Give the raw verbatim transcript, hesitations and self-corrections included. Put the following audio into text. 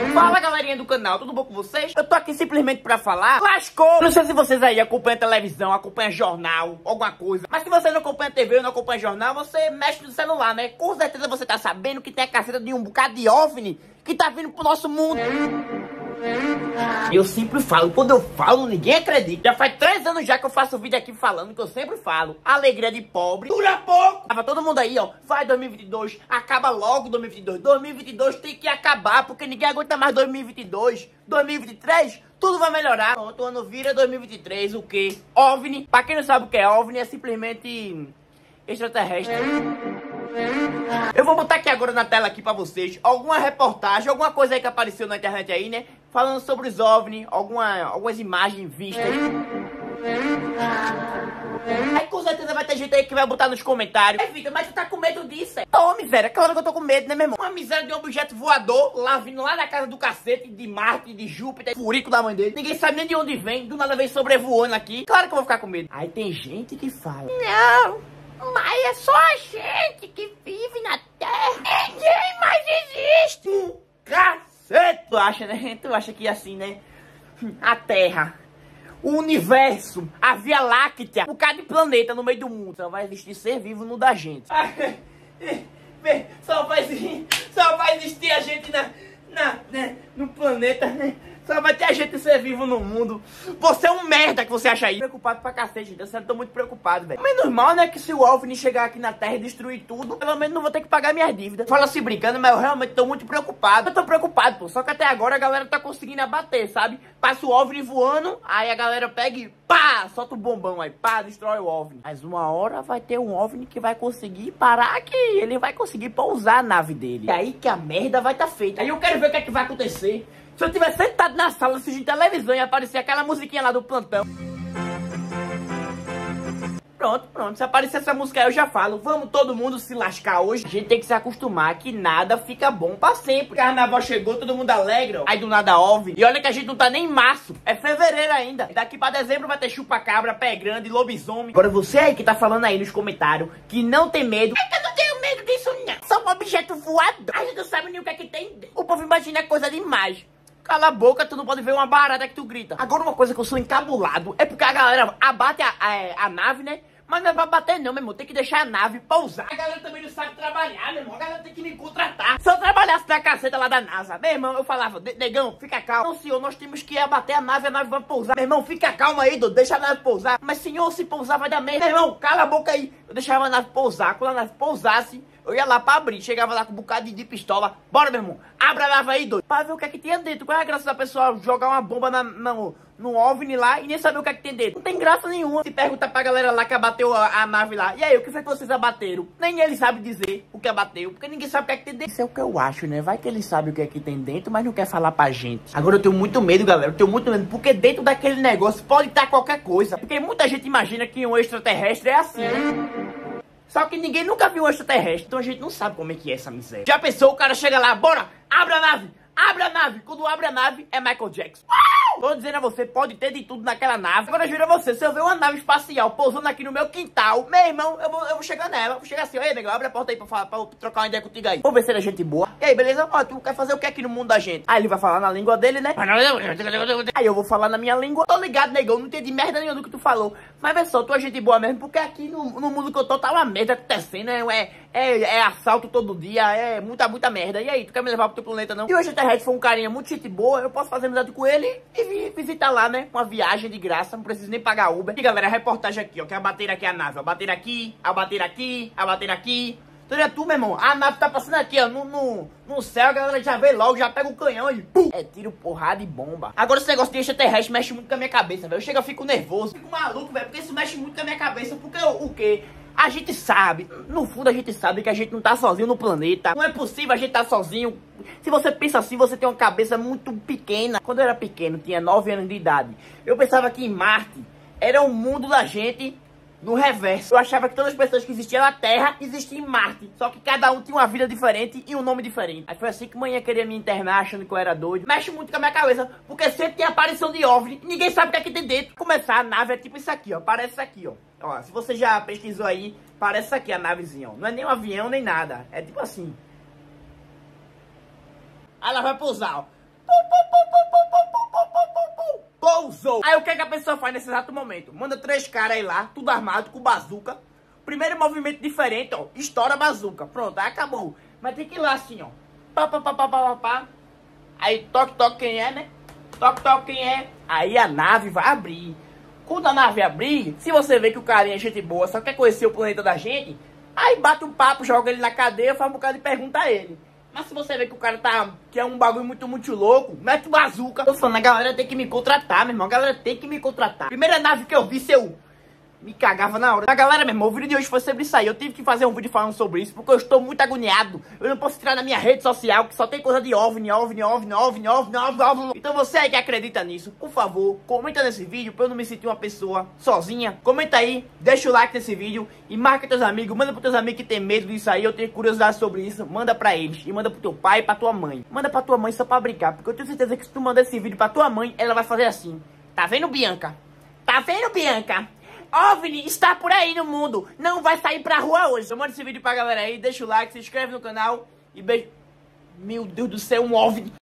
Fala galerinha do canal, tudo bom com vocês? Eu tô aqui simplesmente pra falar. Lascou! Não sei se vocês aí acompanham televisão, acompanham jornal, alguma coisa. Mas se você não acompanha T V ou não acompanha jornal, você mexe no celular, né? Com certeza você tá sabendo que tem a caceta de um bocado de OVNI que tá vindo pro nosso mundo. Eu sempre falo, quando eu falo, ninguém acredita. Já faz três anos já que eu faço vídeo aqui falando que eu sempre falo. Alegria de pobre dura pouco. Tava todo mundo aí, ó. Vai dois mil e vinte e dois, acaba logo dois mil e vinte e dois. dois mil e vinte e dois tem que acabar, porque ninguém aguenta mais dois mil e vinte e dois. dois mil e vinte e três, tudo vai melhorar. Pronto, o ano vira dois mil e vinte e três, o quê? OVNI. Pra quem não sabe o que é OVNI, é simplesmente extraterrestre. Eu vou botar aqui agora na tela aqui pra vocês alguma reportagem, alguma coisa aí que apareceu na internet aí, né? Falando sobre os OVNI, alguma, algumas imagens vistas. Aí com certeza vai ter gente aí que vai botar nos comentários: é, Vitor, mas tu tá com medo disso? É? Ô, miséria, claro que eu tô com medo, né, meu irmão? Uma miséria de um objeto voador lá vindo lá da casa do cacete, de Marte, de Júpiter, furico da mãe dele. Ninguém sabe nem de onde vem, do nada vem sobrevoando aqui. Claro que eu vou ficar com medo. Aí tem gente que fala: não, mas é só a gente que vive na Terra. Ninguém mais existe. Cacete! Tu acha, né? Tu acha que assim, né? A Terra, o universo, a Via Láctea, um bocado de planeta no meio do mundo. Só vai existir ser vivo no da gente. Só vai existir, só vai existir a gente na, na, né, no planeta, né? Só vai ter a gente ser vivo no mundo. Você é um merda que você acha aí. Preocupado pra cacete, gente. Eu tô muito preocupado, velho. Menos mal, né, que se o OVNI chegar aqui na Terra e destruir tudo, pelo menos não vou ter que pagar minhas dívidas. Fala assim brincando, mas eu realmente tô muito preocupado. Eu tô preocupado, pô. Só que até agora a galera tá conseguindo abater, sabe? Passa o OVNI voando, aí a galera pega e pá, solta o bombão aí, pá, destrói o OVNI. Mas uma hora vai ter um OVNI que vai conseguir parar aqui. Ele vai conseguir pousar a nave dele. E aí que a merda vai tá feita. Aí eu quero ver o que é que vai acontecer se eu tiver sentado na sala assistindo televisão e aparecer aquela musiquinha lá do plantão. Pronto, pronto. Se aparecer essa música aí eu já falo: vamos todo mundo se lascar hoje. A gente tem que se acostumar que nada fica bom pra sempre. Carnaval chegou, todo mundo alegre, ó. Aí do nada OVNI. E olha que a gente não tá nem em março, é fevereiro ainda. Daqui pra dezembro vai ter chupa-cabra, pé grande, lobisomem. Agora você aí que tá falando aí nos comentários que não tem medo, é que eu não tenho medo disso não. Só um objeto voador. A gente não sabe nem o que é que tem. O povo imagina coisa demais. Cala a boca, tu não pode ver uma barata que tu grita. Agora uma coisa que eu sou encabulado é porque a galera abate a, a, a nave, né? Mas não é pra bater não, meu irmão. Tem que deixar a nave pousar. A galera também não sabe trabalhar, meu irmão. A galera tem que me contratar. Se eu trabalhasse na caceta lá da NASA, meu irmão, eu falava: negão, fica calmo. Não, senhor, nós temos que abater a nave, a nave vai pousar. Meu irmão, fica calmo aí, doido. Deixa a nave pousar. Mas, senhor, se pousar vai dar merda. Meu irmão, cala a boca aí. Eu deixava a nave pousar. Quando a nave pousasse, eu ia lá pra abrir. Chegava lá com um bocado de, de pistola. Bora, meu irmão. Abra a nave aí, doido. Pra ver o que é que tinha dentro. Qual é a graça da pessoa jogar uma bomba na, no, no OVNI lá e nem saber o que é que tem dentro? Não tem graça nenhuma. Se perguntar pra galera lá que abateu a, a nave lá: e aí, o que foi que vocês abateram? Nem ele sabe dizer o que abateu, porque ninguém sabe o que é que tem dentro. Isso é o que eu acho, né? Vai que ele sabe o que é que tem dentro, mas não quer falar pra gente. Agora eu tenho muito medo, galera. Eu tenho muito medo, porque dentro daquele negócio pode estar qualquer coisa. Porque muita gente imagina que um extraterrestre é assim, né? Só que ninguém nunca viu um extraterrestre, então a gente não sabe como é que é essa miséria. Já pensou, o cara chega lá: bora, abre a nave, abre a nave. Quando abre a nave, é Michael Jackson. Tô dizendo a você, pode ter de tudo naquela nave. Agora juro a você, se eu ver uma nave espacial pousando aqui no meu quintal, meu irmão, eu vou, eu vou chegar nela. Vou chegar assim: ei, negão, abre a porta aí pra, falar, pra eu trocar uma ideia contigo aí. Vou ver se ele é gente boa. E aí, beleza? Ó, tu quer fazer o que aqui no mundo da gente? Aí ele vai falar na língua dele, né? Aí eu vou falar na minha língua. Tô ligado, negão, não entendi merda nenhuma do que tu falou. Mas vê só, tu é gente boa mesmo, porque aqui no, no mundo que eu tô tá uma merda acontecendo. É, é, é assalto todo dia, é muita, muita merda. E aí, tu quer me levar pro teu planeta, não? E o extraterrestre foi um carinha muito gente boa, eu posso fazer amizade com ele e vir visitar lá, né? Uma viagem de graça, não preciso nem pagar Uber. E galera, a reportagem aqui, ó, que é abater aqui a nave, ó. Bater aqui, abater aqui, abater aqui. Então já tu, meu irmão, a nave tá passando aqui, ó, no, no, no céu, a galera já vê logo, já pega o canhão e pum! É tiro, porrada e bomba. Agora esse negócio de extraterrestre mexe muito com a minha cabeça, velho. Eu chego, eu fico nervoso, fico maluco, velho, porque isso mexe muito com a minha cabeça. Porque o, o quê? A gente sabe, no fundo a gente sabe que a gente não tá sozinho no planeta. Não é possível a gente tá sozinho. Se você pensa assim, você tem uma cabeça muito pequena. Quando eu era pequeno, tinha nove anos de idade, eu pensava que em Marte era o mundo da gente no reverso. Eu achava que todas as pessoas que existiam na Terra existiam em Marte. Só que cada um tinha uma vida diferente e um nome diferente. Aí foi assim que manhã queria me internar, achando que eu era doido. Mexe muito com a minha cabeça, porque sempre tem aparição de OVNI e ninguém sabe o que é que tem dentro. Começar, a nave é tipo isso aqui, ó. Parece isso aqui, ó. Ó, se você já pesquisou aí, parece isso aqui a navezinha, ó. Não é nem um avião, nem nada. É tipo assim. Aí ela vai pousar, ó. pousou. Aí o que, é que a pessoa faz nesse exato momento? Manda três caras aí lá, tudo armado, com bazuca. Primeiro movimento diferente, ó, estoura a bazuca. Pronto, aí acabou. Mas tem que ir lá assim, ó. Pá, pá, pá, pá, pá, pá, pá. Aí toque, toque quem é, né? Toque, toque quem é. Aí a nave vai abrir. Quando a nave abrir, se você vê que o carinha é gente boa, só quer conhecer o planeta da gente, aí bate um papo, joga ele na cadeia, faz um bocado de pergunta a ele. Mas se você vê que o cara tá, que é um bagulho muito, muito louco, mete bazuca. Tô falando, a galera tem que me contratar, meu irmão. A galera tem que me contratar. Primeira nave que eu vi, seu... me cagava na hora. A galera, meu irmão, o vídeo de hoje foi sobre isso aí. Eu tive que fazer um vídeo falando sobre isso, porque eu estou muito agoniado. Eu não posso tirar na minha rede social, que só tem coisa de OVNI, OVNI, OVNI, OVNI, OVNI, OVNI, OVNI. Então você aí que acredita nisso, por favor, comenta nesse vídeo, pra eu não me sentir uma pessoa sozinha. Comenta aí, deixa o like nesse vídeo e marca teus amigos. Manda pros teus amigos que tem medo disso aí, eu tenho curiosidade sobre isso. Manda pra eles. E manda pro teu pai e pra tua mãe. Manda pra tua mãe só pra brincar, porque eu tenho certeza que se tu mandar esse vídeo pra tua mãe, ela vai fazer assim. Tá vendo, Bianca? Tá vendo, Bianca? OVNI está por aí no mundo, não vai sair pra rua hoje. Então manda esse vídeo pra galera aí, deixa o like, se inscreve no canal e beijo. Meu Deus do céu, um OVNI.